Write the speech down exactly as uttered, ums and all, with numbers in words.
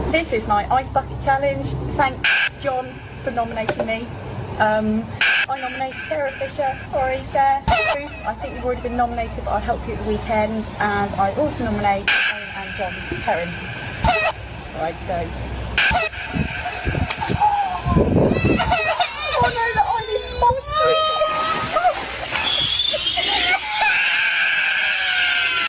This is my Ice Bucket Challenge. Thanks, John, for nominating me. Um, I nominate Sarah Fisher. Sorry, Sarah. Ruth, I think you've already been nominated, but I'll help you at the weekend. And I also nominate Owen and John Perrin. All right, go.